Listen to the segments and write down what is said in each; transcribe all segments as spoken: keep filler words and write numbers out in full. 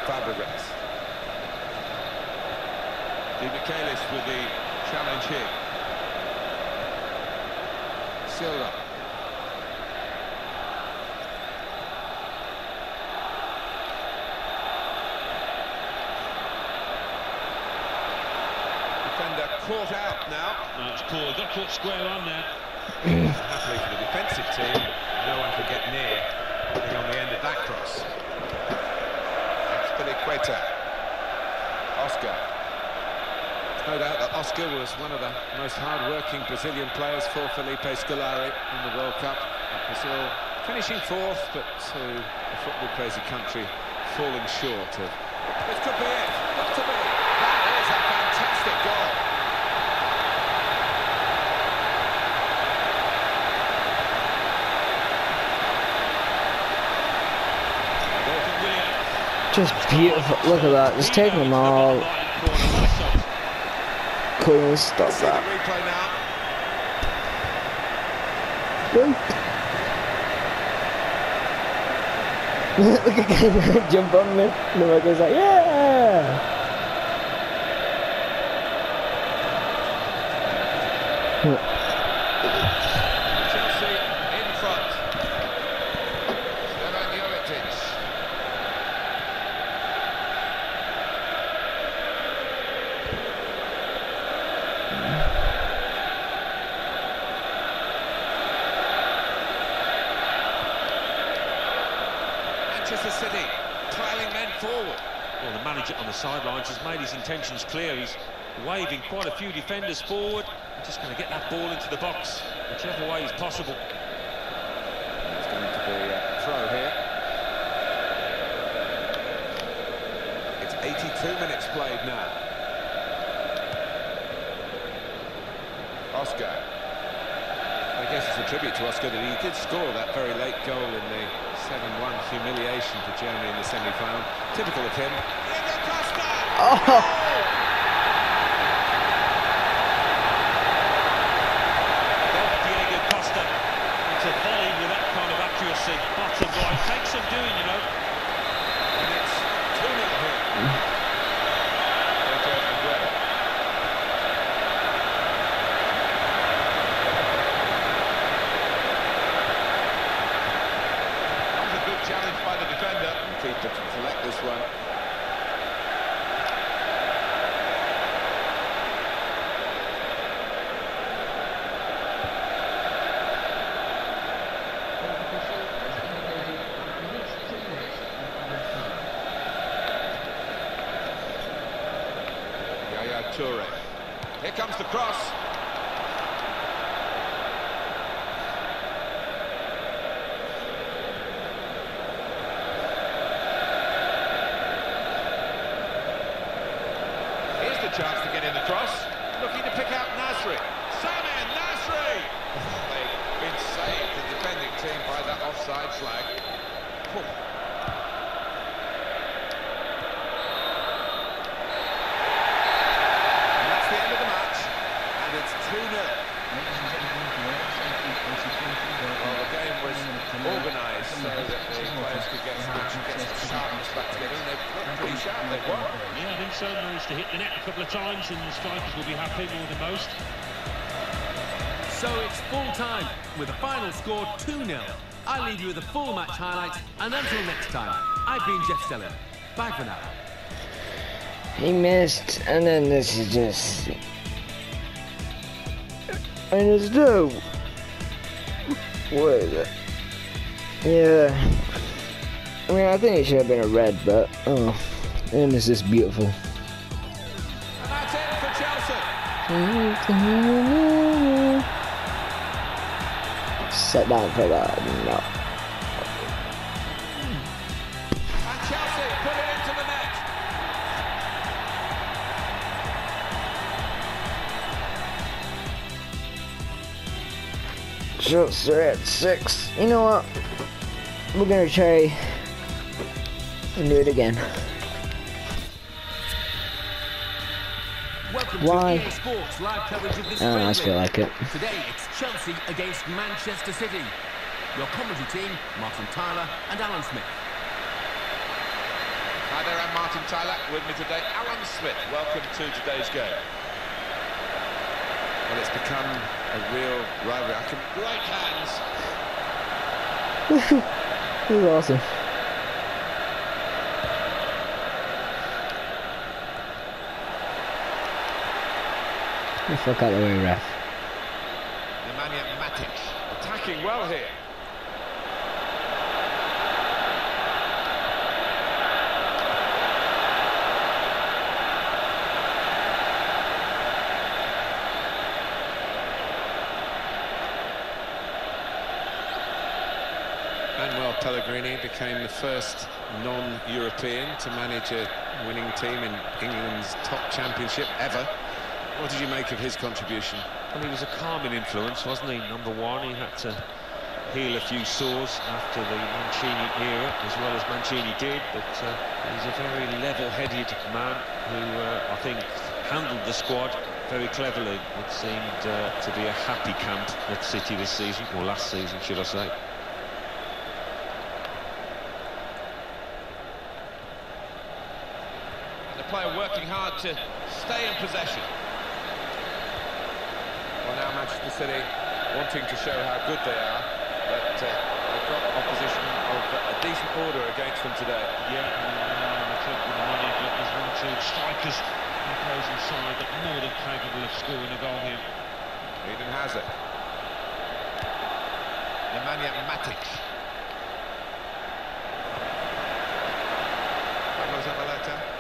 Fabregas. Di Michaelis with the challenge here. Silva. Defender caught out now. No, it's poor. Got caught square on there. Happily for the defensive team, no one could get near getting on the end of that cross. That's Filiqueta. Oscar. There's no doubt that Oscar was one of the most hard-working Brazilian players for Felipe Scolari in the World Cup. Brazil finishing fourth, but to a football-crazy country falling short of... This could be it. Got to be. That is a fantastic goal. Just beautiful. Look at that. Just taking them all. Couldn't stop that. Look at him jump on me. And the guy's like, yeah. Chelsea in front. Stefan Jovetic. Manchester City piling men forward. Well, the manager on the sidelines has made his intentions clear. He's waving quite a few defenders forward. He's just going to get that ball into the box, whichever way is possible. It's going to be a throw here. It's eighty-two minutes played now. Oscar. I guess it's a tribute to Oscar that he did score that very late goal in the seven one humiliation for Germany in the semi-final. Typical of him. Diego Costa! Oh! Diego Costa into volley with that kind of accuracy. Bottom right. Takes some doing, you know. And it's two nil here. Sergio Aguero. That was a good challenge by the defender. Keeper to collect this one. Yaya Toure. Here comes the cross. Here's the chance to get in the cross. Looking to pick out Nasri. Samir Nasri! They've been saved, the defending team, by that offside flag. Whew. two nil. Well, the game was organised so that the players could get some, get some sharpness back together, and they've looked pretty sharp, they were. Yeah, I think so. Managed to hit the net a couple of times, and the strikers will be happy more than most. So it's full time, with the final score two nil. I leave you with the full match highlights, and until next time, I've been Jeff Stelling. Bye for now. He missed, and then this is just... And it's no. What is it? Yeah. I mean, I think it should have been a red, but oh, and this is beautiful. And that's it for Chelsea. Set down for that. No. And Chelsea put it into the net. Chelsea are at six. You know what? We're gonna try and do it again. Welcome Why? to E A Sports live coverage of this Oh, I friendly. feel like it. Today it's Chelsea against Manchester City. Your commentary team, Martin Tyler and Alan Smith. Now there are Martin Tyler. With me today, Alan Smith. Welcome to today's game. Well, it's become a real rivalry. I can... Great hands. This is awesome. Get the fuck out of the way, ref. Nemanja Matic attacking well here. Manuel Pellegrini became the first non-European to manage a winning team in England's top championship ever. What did you make of his contribution? Well, he was a calming influence, wasn't he? Number one, he had to heal a few sores after the Mancini era, as well as Mancini did, but uh, he's a very level-headed man who, uh, I think, handled the squad very cleverly. It seemed uh, to be a happy camp at City this season, or last season, should I say. The player working hard to stay in possession. Well, now Manchester City wanting to show how good they are, but uh, they've got opposition of a decent order against them today. Yeah, uh, the club with the money, but there's one, two strikers on the opposing side that are more than capable of scoring a goal here. Eden Hazard. Nemanja Matic. Pablo Zabaleta.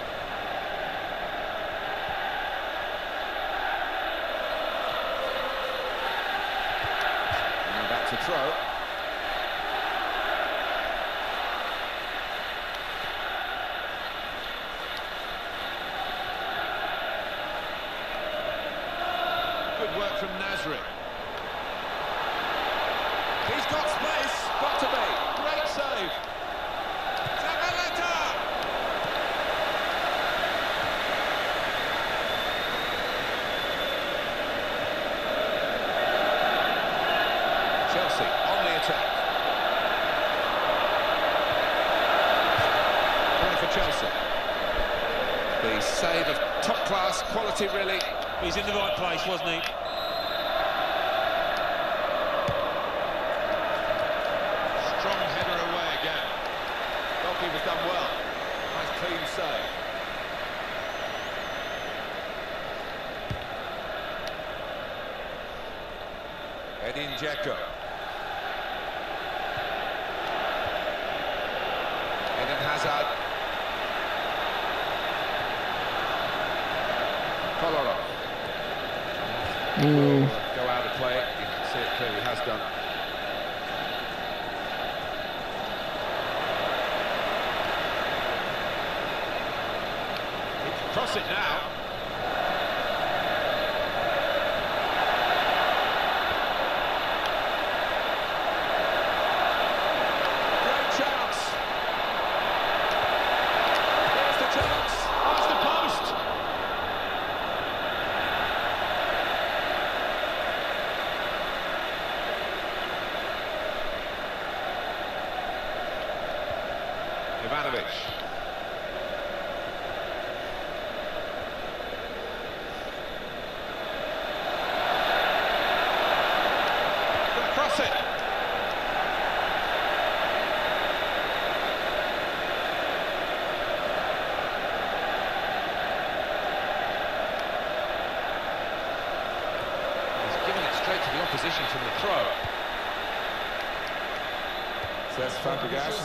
To throw. Good work from Nasri. He's got space, got to be. Great save. Zabaleta! Chelsea on the attack. Point for Chelsea. The save of top-class quality, really. He's in the right place, wasn't he? Strong header away again. Goalkeeper's done well. Nice clean save. Edin Dzeko. Eden Hazard. Kolarov. Mm. Will go out of play. You can see it clearly has done. He can cross it now. Ivanovic. Gonna cross it. He's giving it straight to the opposition from the throw. Says Fabregas.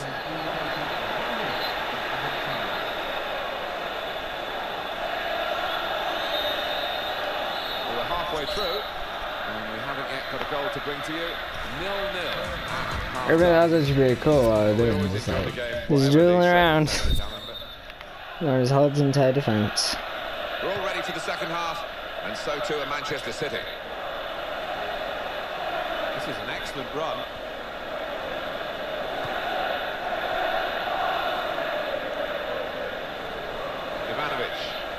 Halfway through, and we haven't yet got a goal to bring to you. nil nil. Everything else is pretty cool while they're doing this. Like, he's dribbling around on his holds entire defence. We're all ready for the second half, and so too are Manchester City. This is an excellent run. Ivanovic.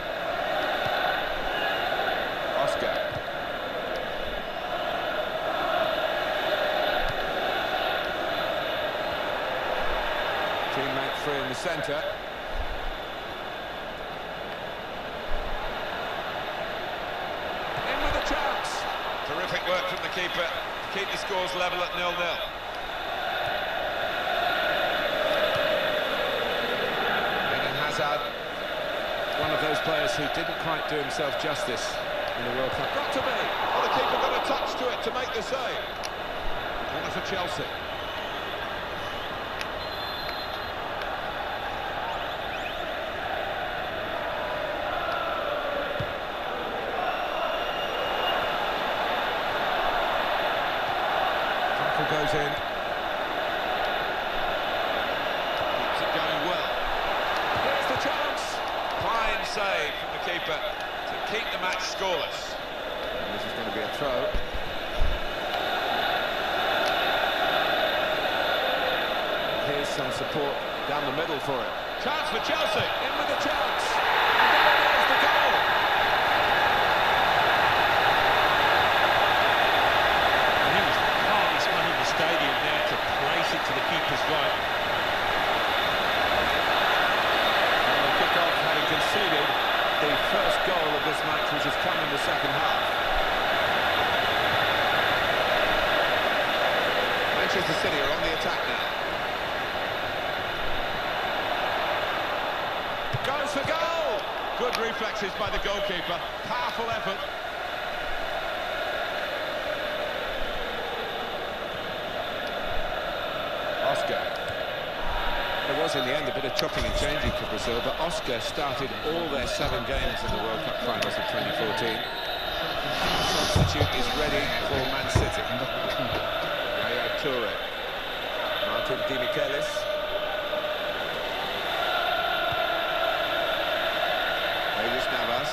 Oscar. Teammate free in the centre. Terrific work from the keeper to keep the scores level at nil nil. Eden Hazard, one of those players who didn't quite do himself justice in the World Cup. Got to be! Oh, the keeper got a touch to it to make the save. Corner for Chelsea. Goes in. Keeps it going well. Here's the chance. Fine save from the keeper to keep the match scoreless. And this is going to be a throw. Here's some support down the middle for it. Chance for Chelsea. In with a chance. And there's the goal. Stadium there to place it to the keeper's right. And the kick-off having conceded the first goal of this match, which has come in the second half. Manchester City are on the attack now. Goes for goal! Good reflexes by the goalkeeper. Powerful effort. Oscar. There was, in the end, a bit of chopping and changing for Brazil, but Oscar started all their seven games in the World Cup finals of twenty fourteen. Substitute is ready for Man City. Yaya Toure. Martin Demichelis. Davis Navas.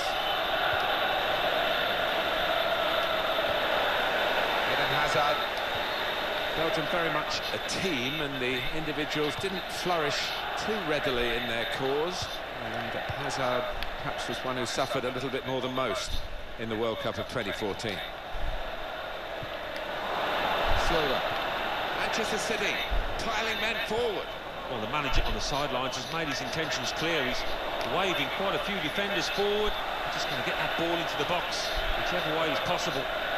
Eden Hazard. Belgium very much a team, and the individuals didn't flourish too readily in their cause, and Hazard perhaps was one who suffered a little bit more than most in the World Cup of twenty fourteen. Silva. Manchester City piling men forward. Well, the manager on the sidelines has made his intentions clear. He's waving quite a few defenders forward, just going to get that ball into the box whichever way is possible.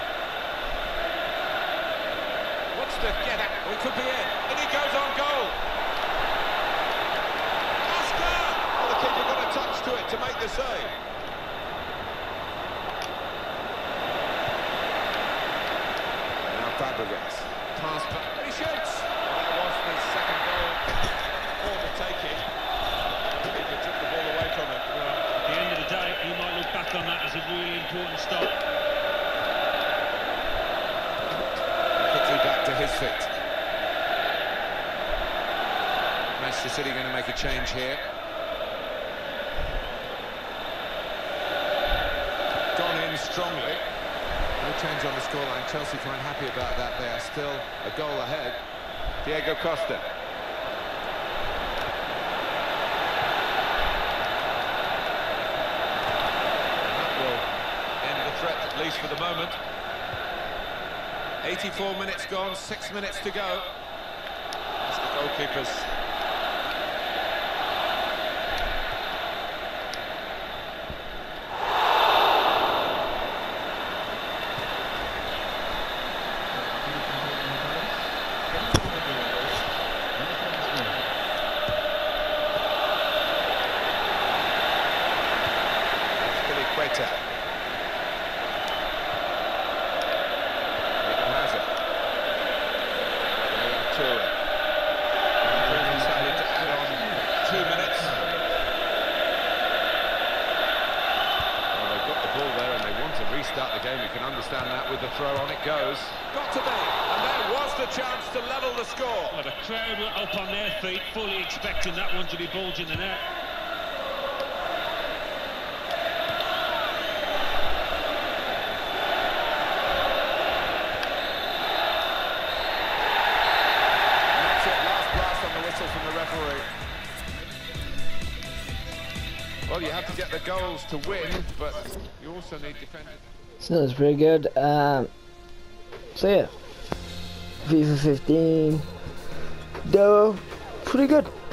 To get it, or it could be in, and he goes on goal. Oscar! Oh, the keeper got a touch to it to make the save. Now Fabregas, pass back, he shoots. Well, that was the second goal for the taking. The keeper took the ball away from him. Well, at the end of the day, he might look back on that as a really important stop. Back to his feet. Manchester City going to make a change here. Gone in strongly. No change on the scoreline. Chelsea quite happy about that. They are still a goal ahead. Diego Costa. And that will end the threat, at least for the moment. eighty-four minutes gone, six minutes to go. That's the goalkeepers. Quetta. Toure. Decided to add on two minutes. Well, they've got the ball there and they want to restart the game. You can understand that. With the throw on it goes. Got to be. And there was the chance to level the score. Well, the crowd were up on their feet, fully expecting that one to be bulging the net. From the referee. Well, you have to get the goals to win, but you also need defenders. So that's pretty good. Um, so yeah, FIFA fifteen, Demo, pretty good.